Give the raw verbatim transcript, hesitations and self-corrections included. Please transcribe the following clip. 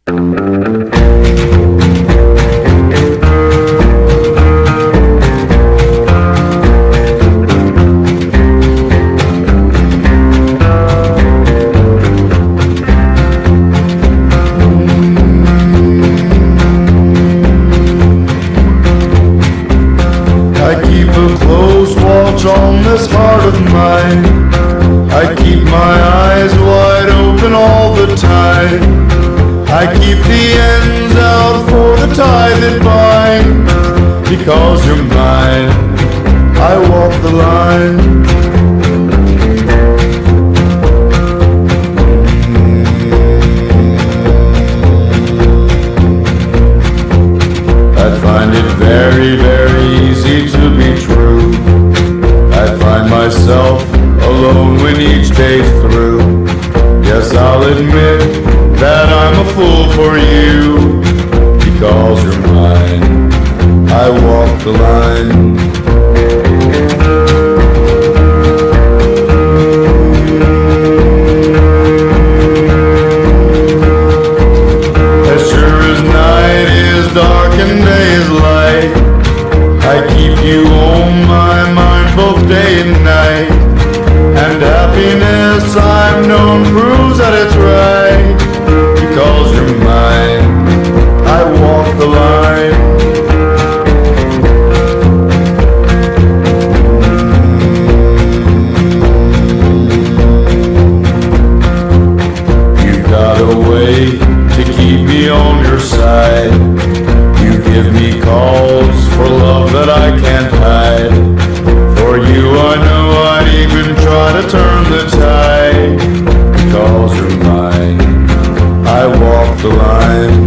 On this heart of mine, I keep my eyes wide open all the time. I keep the ends out for the tie that binds. Because you're mine, I walk the line. I find it very, very easy to be true. I find myself alone when each day's through. Yes, I'll admit that I'm a fool for you. Because you're mine, I walk the line. As sure as night is dark and day is light, I keep you on my mind both day and night. And happiness I've known proves that it's right. Because you're mine, I walk the line. You've got a way to keep me on your side. You give me calls for love that I can't hide. For you I know I'd even try to turn the tide. Because you're mine, I walk the line.